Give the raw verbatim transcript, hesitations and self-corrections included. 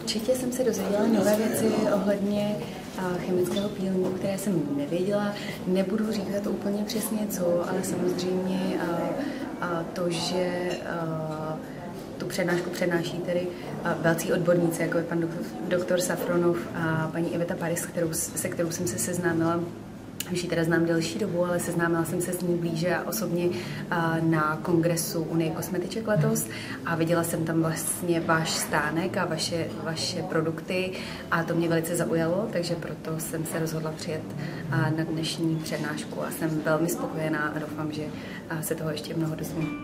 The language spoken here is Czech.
určitě jsem se dozvěděla nové věci ohledně chemického peelingu, které jsem nevěděla. Nebudu říkat úplně přesně co, ale samozřejmě to, že tu přednášku přednáší tedy velcí odborníci, jako je pan doktor Safronov a paní Iveta Paris, kterou, se kterou jsem se seznámila. Už ji teda znám delší dobu, ale seznámila jsem se s ní blíže a osobně na kongresu Unie kosmetiček letos a viděla jsem tam vlastně váš stánek a vaše, vaše produkty a to mě velice zaujalo, takže proto jsem se rozhodla přijet na dnešní přednášku a jsem velmi spokojená a doufám, že se toho ještě mnoho dozvím.